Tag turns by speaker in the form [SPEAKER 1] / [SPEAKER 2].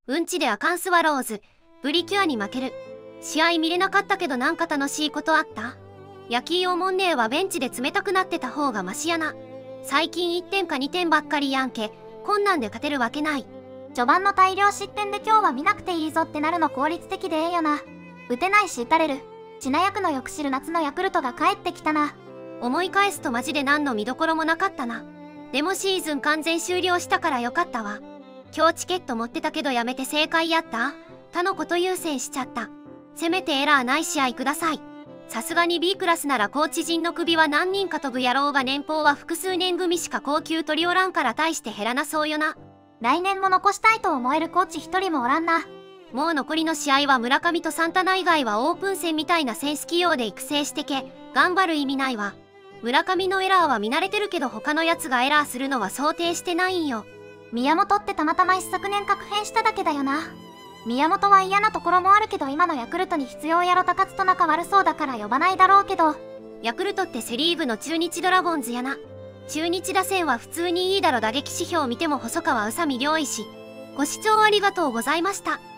[SPEAKER 1] うんちであかんスワローズ、プリキュアに負ける。試合見れなかったけどなんか楽しいことあった？焼きおもんねえはベンチで冷たくなってた方がマシやな。最近1点か2点ばっかりやんけ。こんなんで勝てるわけない。
[SPEAKER 2] 序盤の大量失点で今日は見なくていいぞってなるの効率的でええよな。打てないし打たれる。ちな役のよく知る夏のヤクルトが帰ってきたな。
[SPEAKER 1] 思い返すとマジで何の見どころもなかったな。でもシーズン完全終了したからよかったわ。今日チケット持ってたけどやめて正解やった？他のこと優先しちゃった。せめてエラーない試合ください。さすがに B クラスならコーチ陣の首は何人か飛ぶやろうが年俸は複数年組しか高級取りおらんから大して減らなそうよな。
[SPEAKER 2] 来年も残したいと思えるコーチ一人もおらんな。
[SPEAKER 1] もう残りの試合は村上とサンタナ以外はオープン戦みたいな選手起用で育成してけ。頑張る意味ないわ。村上のエラーは見慣れてるけど他のやつがエラーするのは想定してないんよ。
[SPEAKER 2] 宮本ってたまたま一昨年確変しただけだよな。宮本は嫌なところもあるけど今のヤクルトに必要やろ。高津と仲悪そうだから呼ばないだろうけど。
[SPEAKER 1] ヤクルトってセリーグの中日ドラゴンズやな。中日打線は普通にいいだろ。打撃指標見ても細川宇佐美良医師。ご視聴ありがとうございました。